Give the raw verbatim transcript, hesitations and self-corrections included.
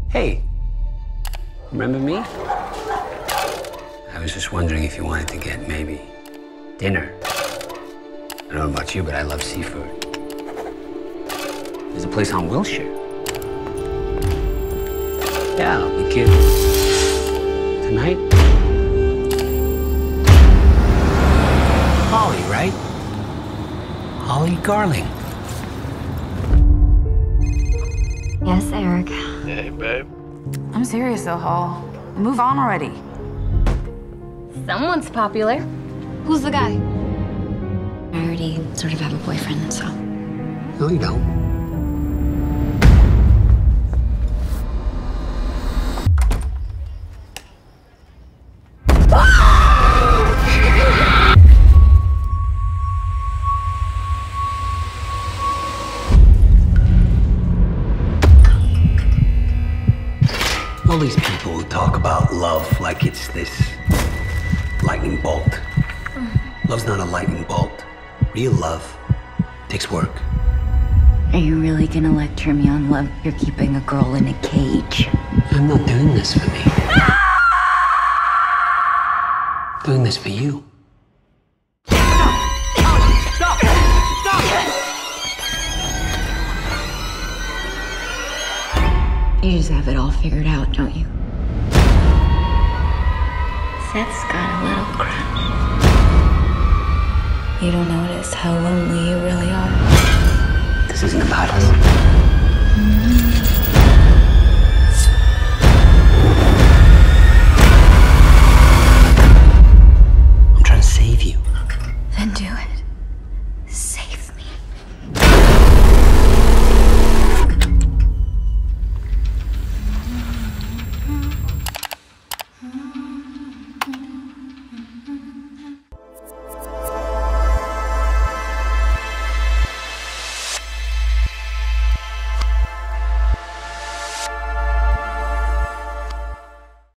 Hey, remember me? I was just wondering if you wanted to get maybe dinner. I don't know about you, but I love seafood. There's a place on Wilshire. Yeah, we could. Tonight? Holly, right? Holly Garling. Yes, Eric. Hey, babe. I'm serious though, Hall. Move on already. Someone's popular. Who's the guy? I already sort of have a boyfriend, so. No, you don't. All these people who talk about love like it's this lightning bolt. Love's not a lightning bolt. Real love takes work. Are you really gonna lecture me on love? You're keeping a girl in a cage. I'm not doing this for me. I'm doing this for you. You just have it all figured out, don't you? Seth's got a little crush. You don't notice how lonely you really are. This isn't about us.